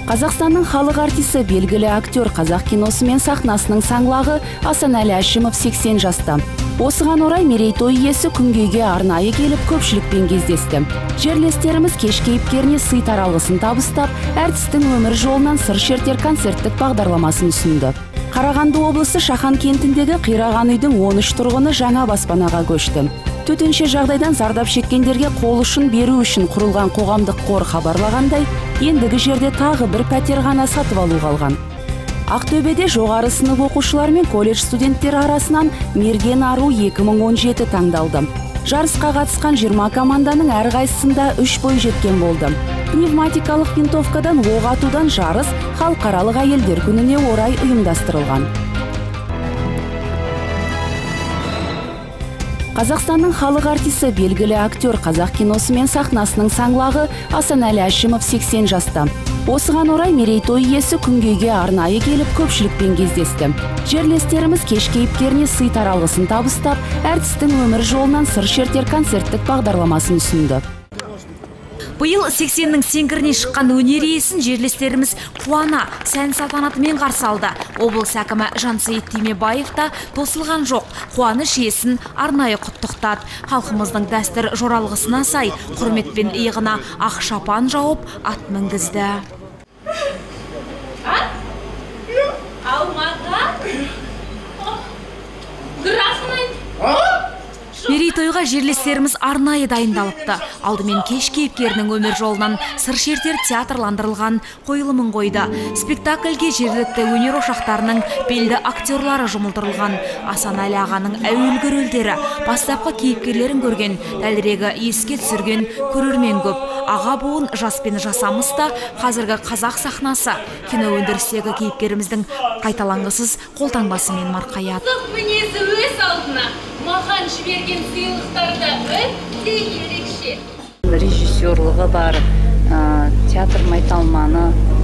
Қазақстанның халық артисі, белгілі актер, қазақ киносы мен сахнасының саңлағы Асанәлі Әшімов 80 жаста. Осыған орай мерейтой иесі күнгейге арнайы келіп көпшілікпен кездесті. Жерлестеріміз кеш кейіпкеріне сый таралғысын табыстап, әртістің өмір жолынан сыр шертер концерттік бағдарламасын ұсынды. Қарағанды облысы Шахан кентіндегі қираған үйдің 13 тұрғыны жаңа баспанаға көшті. Төтенше жағдайдан зардап шеккендерге қол ұшын беру үшін құрылған қоғамдық қор хабарлағандай, ендігі жерде тағы бір пәтер ғана сатып алу қалған. Ақтөбеде жоғары сынып оқушылар мен колледж студенттері арасынан мерген ару 2017 таңдалды. Жарысқа қатысқан 20 команданың әрқайсысында 3 бой жеткен болды. Пневматикалық винтовкадан оқ атудан жарыс халықаралық әйелдер күніне орай ұйымдастырылған. Қазақстанның халық артисі, белгілі актер, қазақ киносы мен сахнасының саңлағы Асанәлі Әшімов 80 жаста. Осыған орай мерейтой иесі күнгейге арнайы келіп көпшілікпен кездесті. Жерлестеріміз кеш кейіпкеріне сый таралғысын табыстап, әртістің өмір жолынан сыр шертер концерттік бағдарламасын ұсынды. Биыл 80-нің сеңгіріне шыққан өнер иесін жерлестеріміз қуана, сән салтанатымен қарсы алды. Облыс әкімі Жансейіт Түймебаев та тосылған жоқ, қуаныш иесін арнайы құттықтады. Халқымыздың дәстүр жоралғысына сай, құрметпен иығына ақ шапан жауып, ат мінгізді. Мерейтойға жерлестеріміз арнайы дайындалыпты. Алдымен кеш кейіпкерінің өмір жолынан сыр шертер театрландырылған қойылымын қойды. Спектакльге жергілікті өнер ошақтарының белді актерлары жұмылдырылған. Асанәлі ағаның әуелгі рөлдері, бастапқы кейіпкерлерін көрген, дәлірегі еске түсірген көрермен көп. Аға буын жас пен жасамыста қазіргі қазақ сахнасы кино өндірістегі кейіпкеріміздің қайталанғысыз қолтаңбасымен марқаяды. Маған жіберген сыйлықтарды өте ерекше. Режиссерлығы бар, театр майталманы,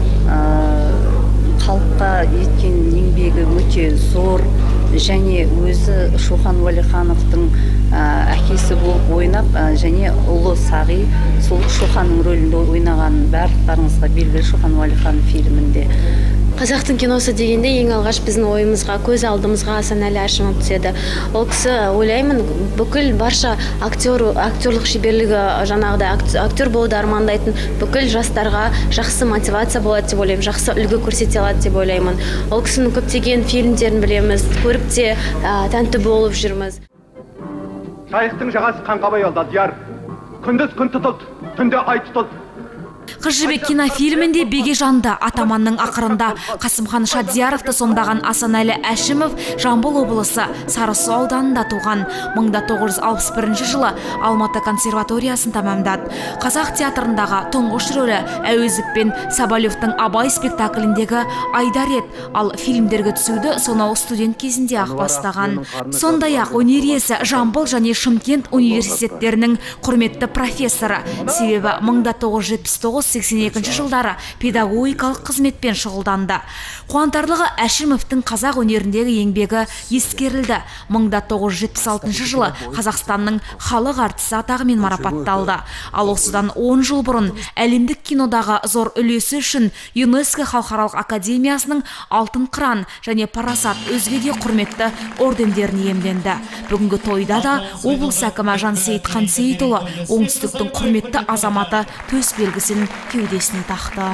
халыққа еткен еңбегі өте зор, және өзі Шоқан Уәлихановтың әкесі болып ойнап, және ұлы Сағи сол Шоқанның рөлінде ойнаған барлықтарыңызға белгілі Шоқан Уәлиханов фильмінде. Қазақтың киносы дегенде ең алғаш біздің ойымызға, көз алдымызға Асанәлі Әшімов түседі. Ол кісі, ойлаймын, бүкіл барша актерлық шеберлігі, жаңағыда актер болуды армандайтын бүкіл жастарға жақсы мотивация болады деп ойлаймын, жақсы үлгі көрсете алады деп ойлаймын. Ол кісінің көптеген фильмдерін білеміз, көріп те тәнті болып жүрміз. Жайықтың жағасы қанға боялды, Алдияр. Күндіз күн тұтылды, түнде ай тұтылды. Қыз жібек кинофильмінде Бегежанды атаманның ақырында Қасымхан Шадияровты сомдаған Асанәлі Әшімов Жамбыл облысы Сарысу ауданында туған. 1961 жылы Алматы консерваториясын тамамдады. Қазақ театрындағы тұңғыш рөлі Әуезов пен Соболевтың Абай спектакліндегі Айдар ед, ал фильмдерге түсуді сонау студент кезінде ақ бастаған. Сондай-ақ өнер иесі Жамбыл және Шымкент университеттерінің құрметті профессоры. Себебі 1979-82 жылдары педагогикалық қызметпен шұғылданды. Қуантарлығы Әшімовтің қазақ өнеріндегі еңбегі ескерілді. 1976 жылы Қазақстанның халық артисі атағымен марапатталды. Ал осыдан 10 жыл бұрын әлемдік кинодағы зор үлесі үшін ЮНЕСКО халықаралық академиясының алтын қыран және парасат өзге де құрметті ордендерін иемленді. Бүгінгі тойда да облыс әкімі Жансейіт Қансейітұлы оңтүстіктің құрметті азаматы төс белгісін кеудесіне тақты.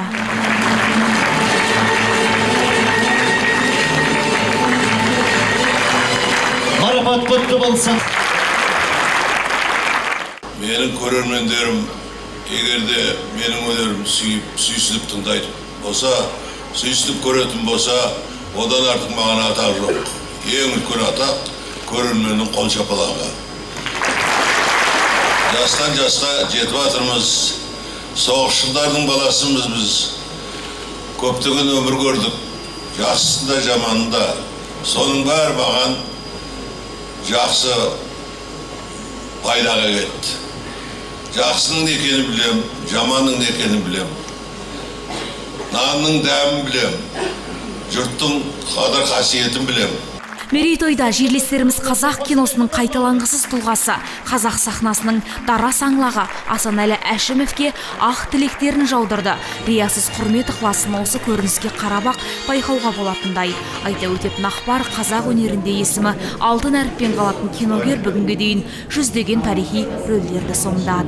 Марапат құтты болсын. Менің көрермендерім, егерде менің өнерім сүйсініп тыңдайтын болса, сүйсініп көретін болса, одан артық маған атақ жоқ. Ең үлкен атақ көрерменнің қол шапалағы. Жастан жасқа жетіп жатырмыз. Соғысшылардың баласымыз біз. Көптеген өмір көрдік. Жақсысында, жаманында. Соның бәрі маған жақсы пайдаға кетті. Жақсының не екенін білем, жаманның не екенін білем. Нанның дәмін білем. Жұрттың қадір қасиетін білем. Мерейтойда жерлестеріміз қазақ киносының қайталанғысыз тұлғасы, қазақ сахнасының дара саңлағы Асанәлі Әшімовке ақ тілектерін жаудырды. Риясыз құрмет ықыласын осы көрініске қарабақ байқауға болатындай. Айта өтетін ақпар, қазақ өнерінде есімі алтын әріппен қалатын киногер бүгінге дейін жүздеген тарихи рөлдерді сомдады.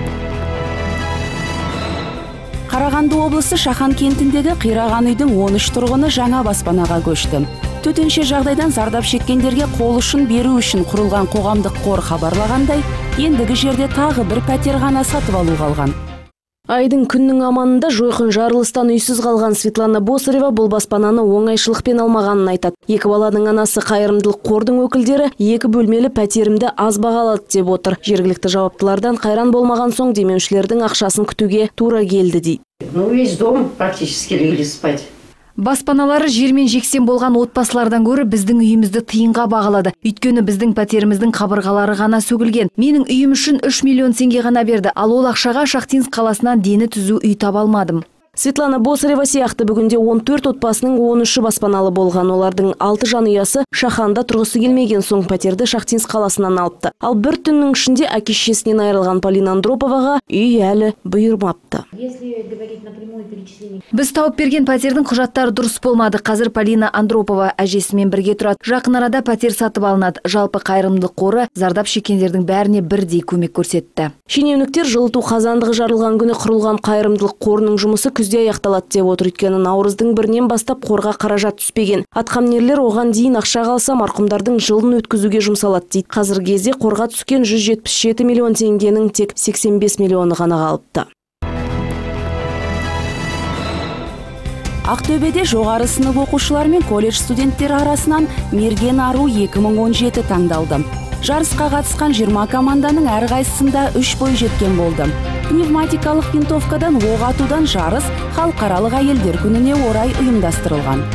Қарағанды облысы Шахан кентіндегі қираған үйдің 13 тұрғыны жаңа баспанаға көшті. Төтенше жағдайдан зардап шеккендерге қол ұшын беру үшін құрылған қоғамдық қор хабарлағандай, ендігі жерде тағы бір пәтер ғана сатып алу қалған. Айдың күннің аманында жойқын жарылыстан үйсіз қалған Светлана Босарева бұл баспананы оңайшылықпен алмағанын айтады. Екі баланың анасы қайырымдылық қордың өкілдері 2 бөлмелі пәтерімді аз бағалады деп отыр. Жергілікті жауаптылардан қайран болмаған соң демеушілердің ақшасын күтуге тура келді дейді. Весь дом практически легли спать. Баспаналары жермен жексен болған отбасылардан көрі біздің үйімізді тиынға бағалады. Өйткені біздің пәтеріміздің қабырғалары ғана сөгілген. Менің үйім үшін 3 миллион теңге ғана берді. Ал ол ақшаға Шахтинск қаласынан дені түзу үй таба алмадым. Светлана Босарева сияқты бүгінде 14 отбасының 13-і баспаналы болған. Олардың 6 жанұясы Шаханда тұрғысы келмеген соң пәтерді Шахтинск қаласынан алыпты. Ал бір түннің ішінде әке-шешесінен айырылған Полина Андроповаға үй әлі бұйырмапты. Біз тауып берген пәтердің құжаттары дұрыс болмады. Қазір Полина Андропова әжесімен бірге тұрады. Жақын арада пәтер сатып алынады. Жалпы қайырымдылық қоры зардап шеккендердің бәріне бірдей көмек көрсетті. Шенеуніктер жылыту қазандығы жарылған күні құрылған қайырымдылық қорының жұмысы күзде аяқталады деп отыр. Өйткені наурыздың 1-нен бастап қорға қаражат түспеген. Атқамінерлер оған дейін ақша қалса марқұмдардың жылын өткізуге жұмсалады дейді. Қазіргі кезде қорға түскен 177 миллион теңгенің тек 85 миллионы ғана қалыпты. Ақтөбеде жоғары сынып оқушылар мен колледж студенттері арасынан Мерген ару 2017 таңдалды. Жарысқа қатысқан 20 команданың әрқайсысында 3 бой жеткен болды. Пневматикалық винтовкадан оқ атудан жарыс халықаралық әйелдер күніне орай ұйымдастырылған.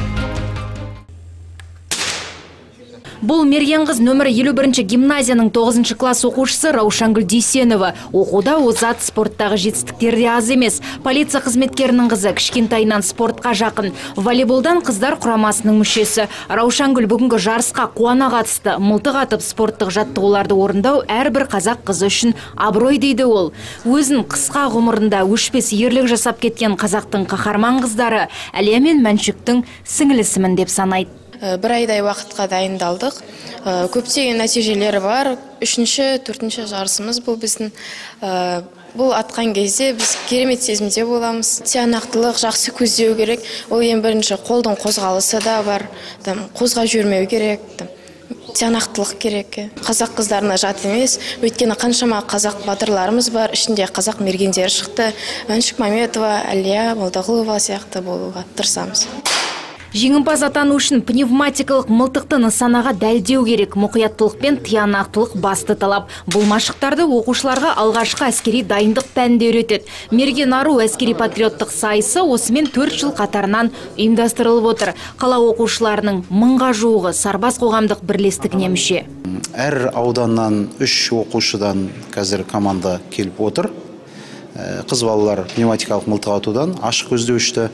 Бұл Мерген қыз нөмірі 51 гимназияның 9 класс оқушысы Раушангүл Дүйсенова. Оқуда озат, спорттағы жетістіктері аз емес. Полиция қызметкерінің қызы, кішкентайынан спортқа жақын. Волейболдан қыздар құрамасының мүшесі. Раушангүл бүгінгі жарысқа қуана қатысты. Мылтық атып спорттық жаттығуларды орындау әрбір қазақ қызы үшін абырой дейді ол. Өзін қысқа ғұмырында өшпес ерлік жасап кеткен қазақтың қаһарман қыздары Әлия мен Мәншүктің сіңілісімін деп санайды. Бір айдай уақытқа дайындалдық. Көптеген нәтижелері бар. 3-4 жарысымыз бұл біздің. Бұл атқан кезде біз керемет сезімде боламыз. Тиянақтылық жақсы көздеу керек. Ол ең бірінші қолдың қозғалысы да бар. Қозға жүрмеу керек. Тиянақтылық керек. Қазақ қыздарына жат емес. Өйткені қаншама қазақ батырларымыз бар. Ішінде қазақ мергендері шықты. Мәншүк Маметова, Әлия Молдағұлова сияқты болуға тырысамыз. Жеңімпаз атану үшін пневматикалық мылтықты нысанаға дәлдеу керек. Мұқияттылық пен тиянақтылық басты талап. Бұл машықтарды оқушыларға алғашқы әскери дайындық пәнінде үйретеді. Мерген ару әскери патриоттық сайысы осымен 4 жыл қатарынан ұйымдастырылып отыр. Қала оқушыларының 1000-ға жуығы сарбаз қоғамдық бірлестігіне мүше. Әр ауданнан 3 оқушыдан қазір команда келіп отыр. Қыз балалар пневматикалық мылтық атудан ашық көздеуішті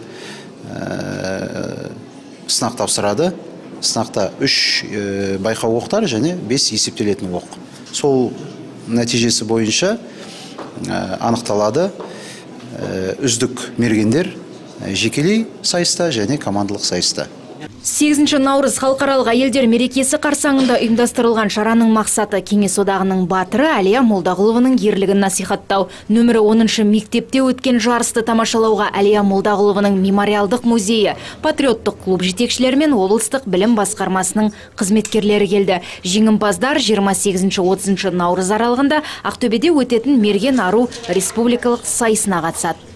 сынақ тапсырады. Сынақта 3 байқау оқтар және 5 есептелетін оқ. Сол нәтижесі бойынша анықталады. Үздік мергендер жекелей сайыста және командалық сайыста. 8 наурыз халықаралық әйелдер мерекесі қарсаңында ұйымдастырылған шараның мақсаты Кеңес одағының батыры Әлия Молдағұлованың ерлігін насихаттау. Нөмірі 10 мектепте өткен жарысты тамашалауға Әлия Молдағұлованың мемориалдық музейі, патриоттық клуб жетекшілері мен облыстық білім басқармасының қызметкерлері келді. Жеңімпаздар 28-30 наурыз аралығында Ақтөбеде өтетін Мерген ару республикалық сайысына қатысады.